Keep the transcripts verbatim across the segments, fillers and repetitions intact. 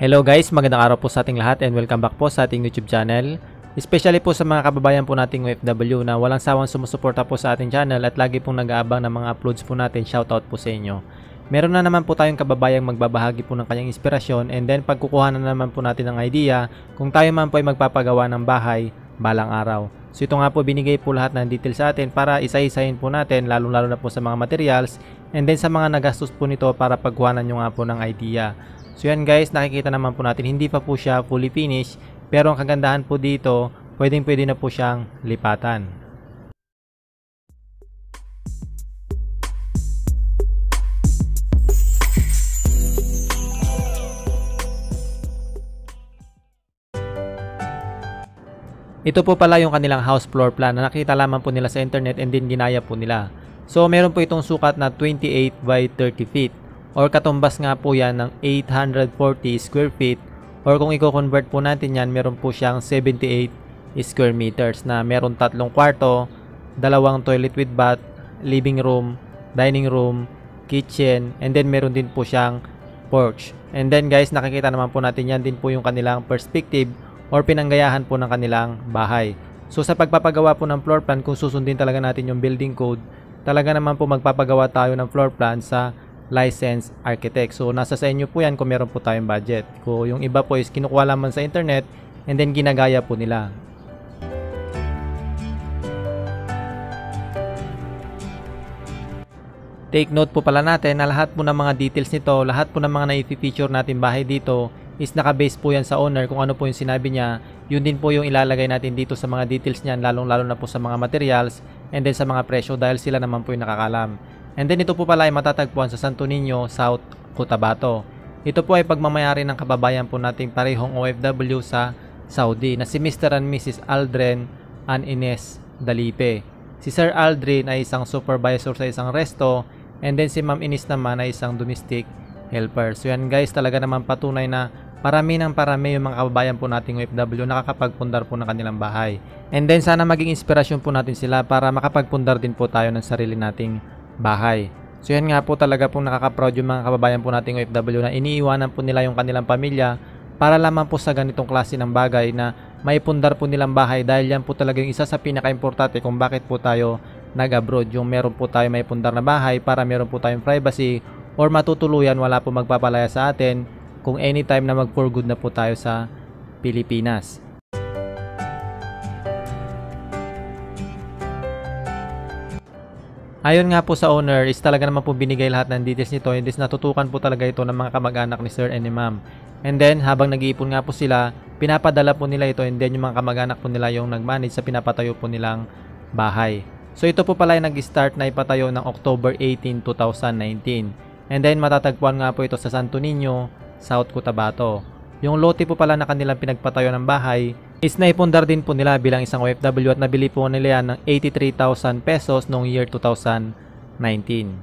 Hello guys, magandang araw po sa ating lahat and welcome back po sa ating YouTube channel. Especially po sa mga kababayan po nating O F W na walang sawang sumusuporta po sa ating channel at lagi pong nag-aabang ng mga uploads po natin. Shoutout po sa inyo. Meron na naman po tayong kababayang magbabahagi po ng kanyang inspirasyon and then pagkukuha na naman po natin ng idea kung tayo man po ay magpapagawa ng bahay balang araw. So ito nga po, binigay po lahat ng details sa atin para isa-isahin po natin, lalong-lalo na po sa mga materials and then sa mga nagastos po nito para pagkuhanan nyo nga po ng idea. So yan guys, nakikita naman po natin hindi pa po siya fully finished, pero ang kagandahan po dito, pwedeng pwede na po siyang lipatan. Ito po pala yung kanilang house floor plan na nakita lamang po nila sa internet and din ginaya po nila. So meron po itong sukat na twenty-eight by thirty feet. Or katumbas nga po yan ng eight hundred forty square feet, or kung i-convert po natin yan, meron po siyang seventy-eight square meters na meron tatlong kwarto, dalawang toilet with bath, living room, dining room, kitchen, and then meron din po siyang porch. And then guys, nakikita naman po natin yan din po yung kanilang perspective or pinanggayahan po ng kanilang bahay. So sa pagpapagawa po ng floor plan, kung susundin talaga natin yung building code, talaga naman po magpapagawa tayo ng floor plan sa licensed architect. So nasa sa inyo po yan kung meron po tayong budget. Kung yung iba po is kinukuha lamang sa internet and then ginagaya po nila. Take note po pala natin na lahat po ng mga details nito, lahat po ng mga na-feature natin bahay dito is naka-base po yan sa owner. Kung ano po yung sinabi niya, yun din po yung ilalagay natin dito sa mga details niyan, lalong-lalo na po sa mga materials and then sa mga presyo dahil sila naman po yung nakakalam. And then ito po pala ay matatagpuan sa Santo Niño, South Cotabato. Ito po ay pagmamayari ng kababayan po nating parehong O F W sa Saudi na si Mister and Missus Aldrin and Ines Dalipe. Si Sir Aldrin ay isang supervisor sa isang resto and then si Ma'am Ines naman ay isang domestic helper. So yan guys, talaga naman patunay na parami ng parami yung mga kababayan po nating O F W nakakapagpundar po ng kanilang bahay. And then sana maging inspirasyon po natin sila para makapagpundar din po tayo ng sarili nating bahay. So yan nga po, talaga pong nakaka-proud yung mga kababayan po nating O F W na iniiwanan po nila yung kanilang pamilya para lamang po sa ganitong klase ng bagay na maipundar po nilang bahay, dahil yan po talaga yung isa sa pinaka-importante kung bakit po tayo nag-abroad, yung meron po tayo maipundar na bahay para meron po tayong privacy or matutuluyan, wala po magpapalaya sa atin kung anytime na mag for good na po tayo sa Pilipinas. Ayon nga po sa owner is talaga naman po binigay lahat ng details nito and is natutukan po talaga ito ng mga kamag-anak ni Sir and ni Ma'am. And then habang nag-iipon nga po sila, pinapadala po nila ito and then yung mga kamag-anak po nila yung nag-manage sa pinapatayo po nilang bahay. So ito po pala ay nag-start na ipatayo ng October eighteenth, two thousand nineteen. And then matatagpuan nga po ito sa Santo Niño, South Cotabato. Yung lote po pala na kanilang pinagpatayo ng bahay is naipundar din po nila bilang isang O F W at nabili po nila yan ng eighty-three thousand pesos noong year two thousand nineteen.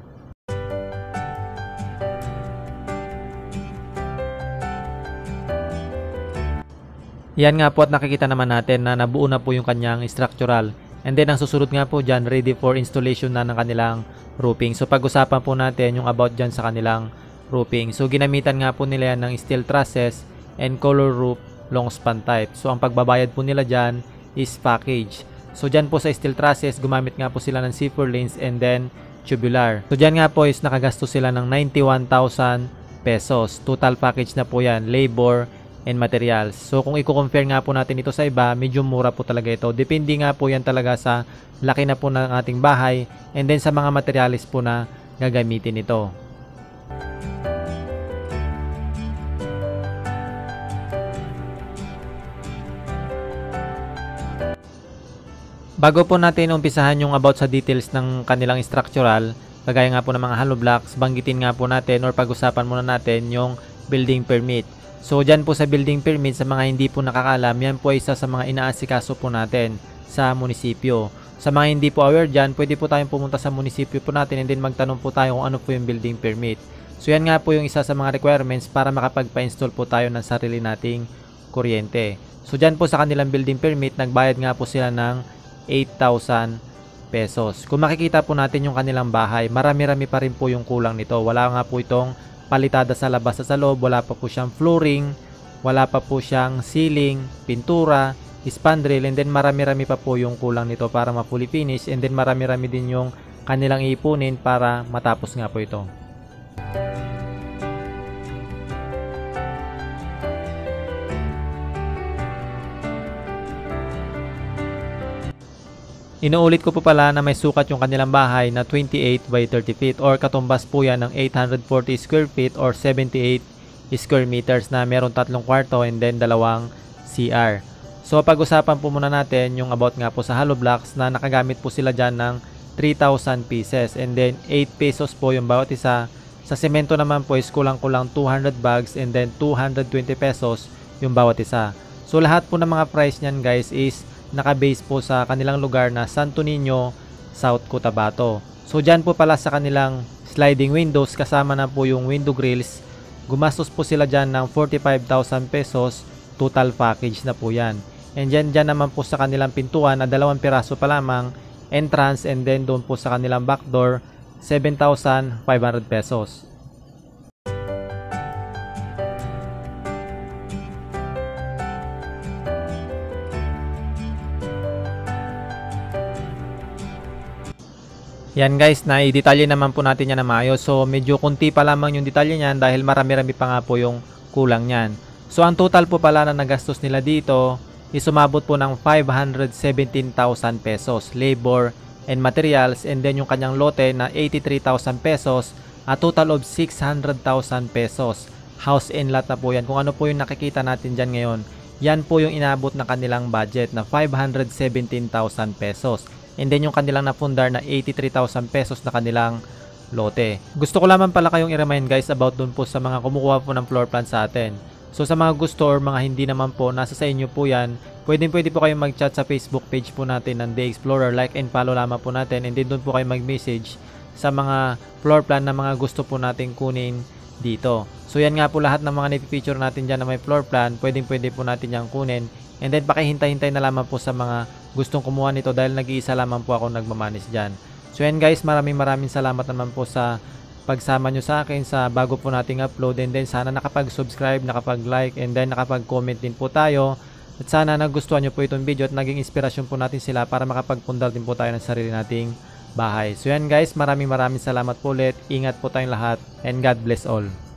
Yan nga po, at nakikita naman natin na nabuo na po yung kanyang structural. And then ang susunod nga po dyan, ready for installation na ng kanilang roofing. So pag-usapan po natin yung about dyan sa kanilang roofing. So ginamitan nga po nila yan ng steel trusses and color roof long span type. So ang pagbabayad po nila dyan is package. So dyan po sa steel trusses, gumamit nga po sila ng C four lanes and then tubular. So dyan nga po is nakagastos sila ng ninety-one thousand pesos. Total package na po yan, labor and materials. So kung i-compare nga po natin ito sa iba, medyo mura po talaga ito. Depende nga po yan talaga sa laki na po ng ating bahay and then sa mga materials po na gagamitin ito. Bago po natin umpisahan yung about sa details ng kanilang structural, kagaya nga po ng mga hollow blocks, banggitin nga po natin or pag-usapan muna natin yung building permit. So dyan po sa building permit, sa mga hindi po nakakalam, yan po ay isa sa mga inaasikaso po natin sa munisipyo. Sa mga hindi po aware dyan, pwede po tayong pumunta sa munisipyo po natin and then magtanong po tayo kung ano po yung building permit. So yan nga po yung isa sa mga requirements para makapagpa-install po tayo ng sarili nating kuryente. So dyan po sa kanilang building permit, nagbayad nga po sila ng eight thousand pesos. Kung makikita po natin yung kanilang bahay, marami-rami pa rin po yung kulang nito. Wala nga po itong palitada sa labas at sa loob, wala pa po siyang flooring, wala pa po siyang ceiling, pintura, spandrel, and then marami-rami pa po yung kulang nito para ma-fully finish, and then marami-rami din yung kanilang ipunin para matapos nga po ito. Inuulit ko po pala na may sukat yung kanilang bahay na twenty-eight by thirty feet or katumbas po yan ng eight hundred forty square feet or seventy-eight square meters na meron tatlong kwarto and then dalawang C R. So pag-usapan po muna natin yung about nga po sa hollow blocks na nakagamit po sila dyan ng three thousand pieces and then eight pesos po yung bawat isa. Sa semento naman po is kulang-kulang two hundred bags and then two hundred twenty pesos yung bawat isa. So lahat po ng mga price nyan guys is naka-base po sa kanilang lugar na Santo Niño, South Cotabato. So dyan po pala sa kanilang sliding windows kasama na po yung window grills, gumastos po sila dyan ng forty-five thousand pesos, total package na po yan. And dyan, dyan naman po sa kanilang pintuan na dalawang piraso pa lamang, entrance, and then doon po sa kanilang back door, seven thousand five hundred pesos. Yan guys, na-detalye naman po natin yan na maayos. So medyo kunti pa lamang yung detalye niyan dahil marami-rami pa nga po yung kulang niyan. So ang total po pala na nagastos nila dito is sumabot po ng five hundred seventeen thousand pesos, labor and materials, and then yung kanyang lote na eighty-three thousand pesos, a total of six hundred thousand pesos. House and lot na po yan. Kung ano po yung nakikita natin dyan ngayon, yan po yung inabot na kanilang budget na five hundred seventeen thousand pesos. And then yung kanilang napundar na eighty-three thousand pesos na kanilang lote. Gusto ko lamang pala kayong i-remind guys about dun po sa mga kumukuha po ng floor plan sa atin. So sa mga gusto or mga hindi naman po, nasa sa inyo po yan. Pwede pwede po kayong mag-chat sa Facebook page po natin ng The Explorer. Like and follow lamang po natin. And then dun po kayo mag-message sa mga floor plan na mga gusto po natin kunin dito. So yan nga po lahat ng mga nipipicture natin dyan na may floor plan. Pwede pwede po natin yung kunin. And then pakihintay-hintay na lamang po sa mga gustong kumuha nito dahil nag-iisa lamang po ako nagmamanis dyan. So yan guys, maraming maraming salamat naman po sa pagsama nyo sa akin sa bago po nating upload. And then sana nakapag-subscribe, nakapag-like, and then nakapag-comment din po tayo. At sana nagustuhan nyo po itong video at naging inspirasyon po natin sila para makapagpundar din po tayo ng sarili nating bahay. So yan guys, maraming maraming salamat po ulit. Ingat po tayong lahat and God bless all.